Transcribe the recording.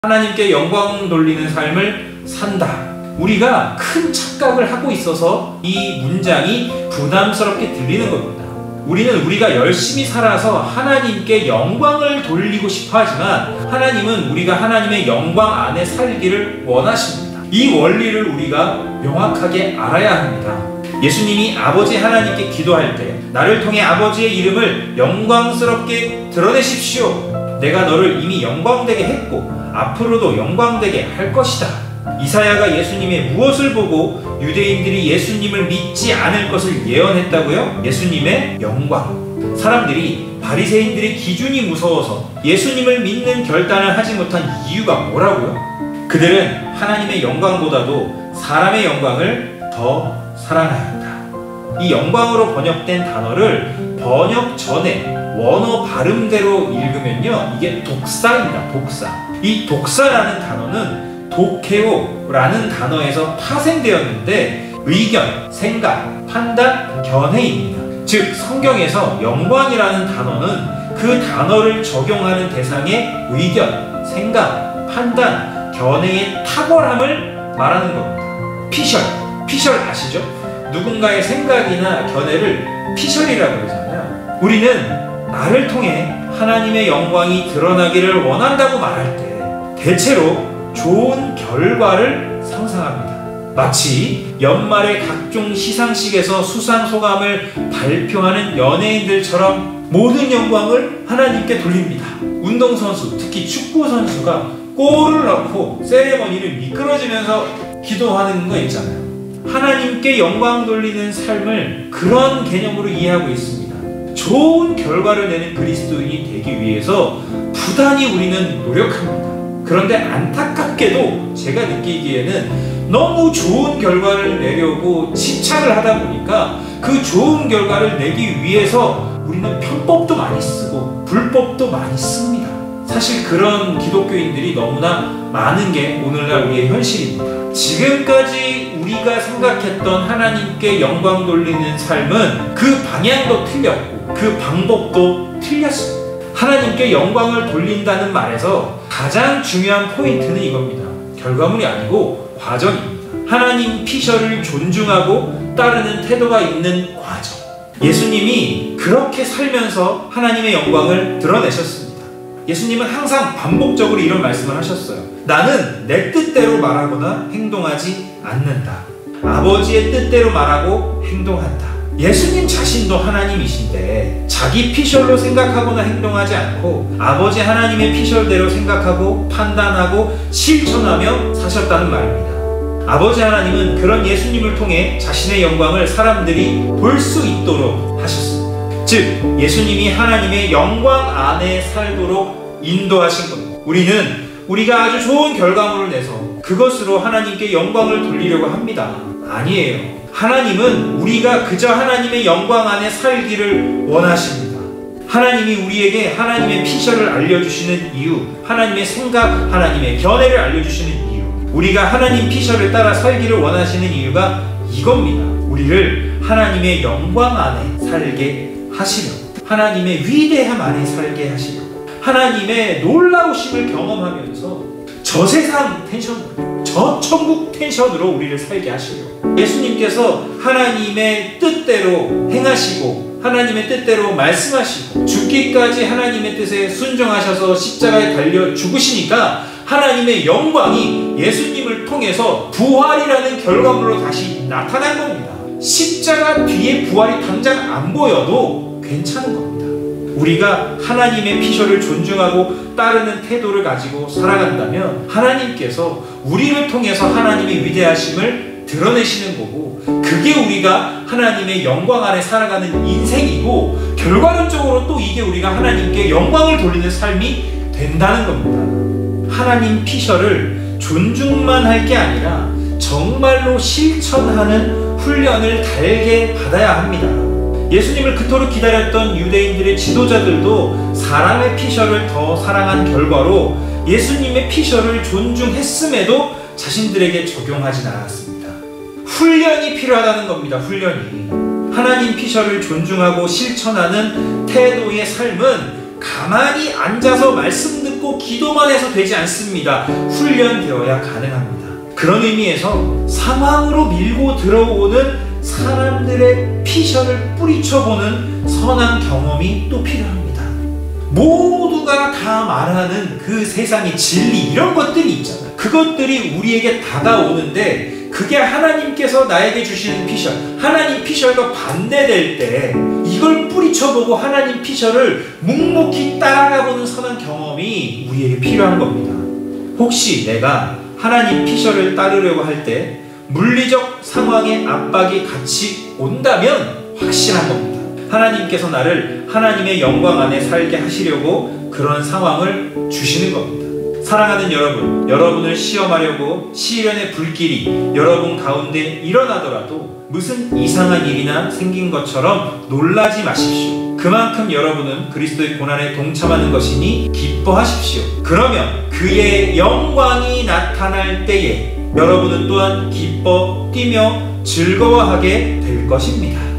하나님께 영광 돌리는 삶을 산다. 우리가 큰 착각을 하고 있어서 이 문장이 부담스럽게 들리는 겁니다. 우리는 우리가 열심히 살아서 하나님께 영광을 돌리고 싶어 하지만 하나님은 우리가 하나님의 영광 안에 살기를 원하십니다. 이 원리를 우리가 명확하게 알아야 합니다. 예수님이 아버지 하나님께 기도할 때 나를 통해 아버지의 이름을 영광스럽게 드러내십시오. 내가 너를 이미 영광되게 했고 앞으로도 영광되게 할 것이다. 이사야가 예수님의 무엇을 보고 유대인들이 예수님을 믿지 않을 것을 예언했다고요? 예수님의 영광. 사람들이 바리새인들의 기준이 무서워서 예수님을 믿는 결단을 하지 못한 이유가 뭐라고요? 그들은 하나님의 영광보다도 사람의 영광을 더 사랑하였다. 이 영광으로 번역된 단어를 번역 전에 원어 발음대로 읽으면요, 이게 독사입니다. 독사. 이 독사라는 단어는 도케오라는 단어에서 파생되었는데 의견, 생각, 판단, 견해입니다. 즉 성경에서 영광이라는 단어는 그 단어를 적용하는 대상의 의견, 생각, 판단, 견해의 탁월함을 말하는 겁니다. 피셜 아시죠? 누군가의 생각이나 견해를 피셜이라고 그러잖아요. 우리는 나를 통해 하나님의 영광이 드러나기를 원한다고 말할 때 대체로 좋은 결과를 상상합니다. 마치 연말의 각종 시상식에서 수상소감을 발표하는 연예인들처럼 모든 영광을 하나님께 돌립니다. 운동선수, 특히 축구선수가 골을 넣고 세레머니를 미끄러지면서 기도하는 거 있잖아요. 하나님께 영광 돌리는 삶을 그런 개념으로 이해하고 있습니다. 좋은 결과를 내는 그리스도인이 되기 위해서 부단히 우리는 노력합니다. 그런데 안타깝게도 제가 느끼기에는 너무 좋은 결과를 내려고 집착을 하다 보니까 그 좋은 결과를 내기 위해서 우리는 편법도 많이 쓰고 불법도 많이 씁니다. 사실 그런 기독교인들이 너무나 많은 게 오늘날 우리의 현실입니다. 지금까지 우리가 생각했던 하나님께 영광 돌리는 삶은 그 방향도 틀렸고 그 방법도 틀렸습니다. 하나님께 영광을 돌린다는 말에서 가장 중요한 포인트는 이겁니다. 결과물이 아니고 과정입니다. 하나님 피셜을 존중하고 따르는 태도가 있는 과정. 예수님이 그렇게 살면서 하나님의 영광을 드러내셨습니다. 예수님은 항상 반복적으로 이런 말씀을 하셨어요. 나는 내 뜻대로 말하거나 행동하지 않는다. 아버지의 뜻대로 말하고 행동한다. 예수님 자신도 하나님이신데 자기 피셜로 생각하거나 행동하지 않고 아버지 하나님의 피셜대로 생각하고 판단하고 실천하며 사셨다는 말입니다. 아버지 하나님은 그런 예수님을 통해 자신의 영광을 사람들이 볼 수 있도록 하셨습니다. 즉 예수님이 하나님의 영광 안에 살도록 인도하신 겁니다. 우리는 우리가 아주 좋은 결과물을 내서 그것으로 하나님께 영광을 돌리려고 합니다. 아니에요. 하나님은 우리가 그저 하나님의 영광 안에 살기를 원하십니다. 하나님이 우리에게 하나님의 피셜을 알려주시는 이유, 하나님의 생각, 하나님의 견해를 알려주시는 이유, 우리가 하나님 피셜을 따라 살기를 원하시는 이유가 이겁니다. 우리를 하나님의 영광 안에 살게 하시려고, 하나님의 위대함 안에 살게 하시려고, 하나님의 놀라우심을 경험하면서 저 세상 텐션으로, 저 천국 텐션으로 우리를 살게 하시려고. 예수님께서 하나님의 뜻대로 행하시고 하나님의 뜻대로 말씀하시고 죽기까지 하나님의 뜻에 순종하셔서 십자가에 달려 죽으시니까 하나님의 영광이 예수님을 통해서 부활이라는 결과물로 다시 나타난 겁니다. 십자가 뒤에 부활이 당장 안 보여도 괜찮은 겁니다. 우리가 하나님의 피셜을 존중하고 따르는 태도를 가지고 살아간다면 하나님께서 우리를 통해서 하나님의 위대하심을 드러내시는 거고, 그게 우리가 하나님의 영광 안에 살아가는 인생이고 결과론적으로 또 이게 우리가 하나님께 영광을 돌리는 삶이 된다는 겁니다. 하나님 피셜을 존중만 할 게 아니라 정말로 실천하는 훈련을 달게 받아야 합니다. 예수님을 그토록 기다렸던 유대인들의 지도자들도 사람의 피셜을 더 사랑한 결과로 예수님의 피셜을 존중했음에도 자신들에게 적용하진 않았습니다. 훈련이 필요하다는 겁니다. 훈련이. 하나님 피셜을 존중하고 실천하는 태도의 삶은 가만히 앉아서 말씀 듣고 기도만 해서 되지 않습니다. 훈련되어야 가능합니다. 그런 의미에서 상황으로 밀고 들어오는 사람들의 피셜을 뿌리쳐보는 선한 경험이 또 필요합니다. 모두가 다 말하는 그 세상의 진리, 이런 것들이 있잖아요. 그것들이 우리에게 다가오는데 그게 하나님께서 나에게 주시는 피셜, 하나님 피셜과 반대될 때 이걸 뿌리쳐보고 하나님 피셜을 묵묵히 따라가보는 선한 경험이 우리에게 필요한 겁니다. 혹시 내가 하나님 피셜을 따르려고 할 때 물리적 상황의 압박이 같이 온다면 확실한 겁니다. 하나님께서 나를 하나님의 영광 안에 살게 하시려고 그런 상황을 주시는 겁니다. 사랑하는 여러분, 여러분을 시험하려고 시련의 불길이 여러분 가운데 일어나더라도 무슨 이상한 일이나 생긴 것처럼 놀라지 마십시오. 그만큼 여러분은 그리스도의 고난에 동참하는 것이니 기뻐하십시오. 그러면 그의 영광이 나타날 때에 여러분은 또한 기뻐 뛰며 즐거워하게 될 것입니다.